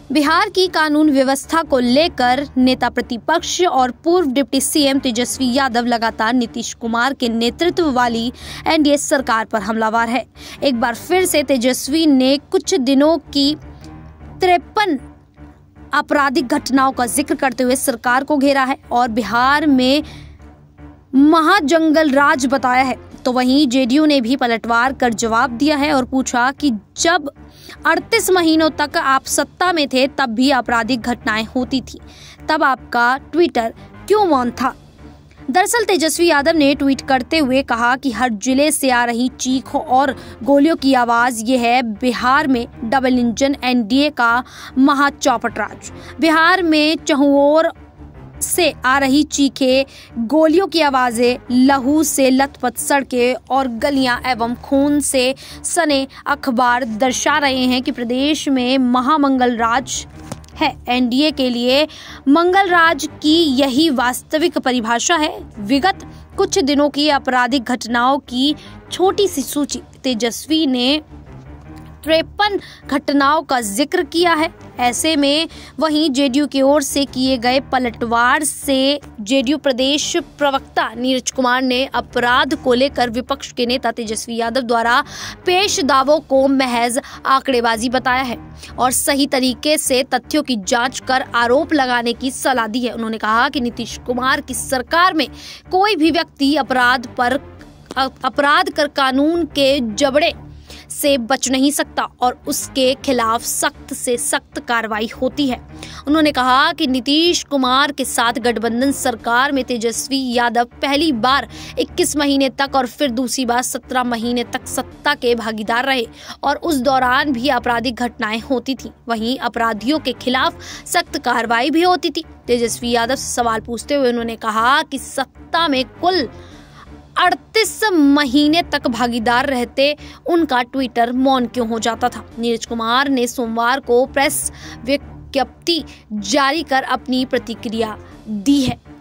बिहार की कानून व्यवस्था को लेकर नेता प्रतिपक्ष और पूर्व डिप्टी सीएम तेजस्वी यादव लगातार नीतीश कुमार के नेतृत्व वाली एनडीए सरकार पर हमलावर है। एक बार फिर से तेजस्वी ने कुछ दिनों की 53 आपराधिक घटनाओं का जिक्र करते हुए सरकार को घेरा है और बिहार में महाजंगल राज बताया है। तो वहीं जेडीयू ने भी पलटवार कर जवाब दिया है और पूछा कि जब 38 महीनों तक आप सत्ता में थे तब भी आपराधिक घटनाएं होती थी, तब आपका ट्विटर क्यों मौन था। दरअसल तेजस्वी यादव ने ट्वीट करते हुए कहा कि हर जिले से आ रही चीख और गोलियों की आवाज ये है बिहार में डबल इंजन एनडीए का महाचौपट राज। बिहार में चहुओर से आ रही चीखें, गोलियों की आवाजें, लहू से लथपथ सड़कें और गलियां एवं खून से सने अखबार दर्शा रहे हैं कि प्रदेश में महामंगल राज है। एनडीए के लिए मंगल राज की यही वास्तविक परिभाषा है। विगत कुछ दिनों की आपराधिक घटनाओं की छोटी सी सूची तेजस्वी ने 53 घटनाओं का जिक्र किया है। ऐसे में वहीं जेडीयू की ओर से किए गए पलटवार से जेडीयू प्रदेश प्रवक्ता नीरज कुमार ने अपराध को लेकर विपक्ष के नेता तेजस्वी यादव द्वारा पेश दावों को महज आंकड़ेबाजी बताया है और सही तरीके से तथ्यों की जांच कर आरोप लगाने की सलाह दी है। उन्होंने कहा कि नीतीश कुमार की सरकार में कोई भी व्यक्ति अपराध कर कानून के जबड़े से बच नहीं सकता और उसके खिलाफ सख्त से सख्त कार्रवाई होती है। उन्होंने कहा कि नीतीश कुमार के साथ गठबंधन सरकार में तेजस्वी यादव पहली बार 21 महीने तक और फिर दूसरी बार 17 महीने तक सत्ता के भागीदार रहे और उस दौरान भी आपराधिक घटनाएं होती थी। वहीं अपराधियों के खिलाफ सख्त कार्रवाई भी होती थी। तेजस्वी यादव से सवाल पूछते हुए उन्होंने कहा कि सत्ता में कुल 38 महीने तक भागीदार रहते उनका ट्विटर मौन क्यों हो जाता था। नीरज कुमार ने सोमवार को प्रेस विज्ञप्ति जारी कर अपनी प्रतिक्रिया दी है।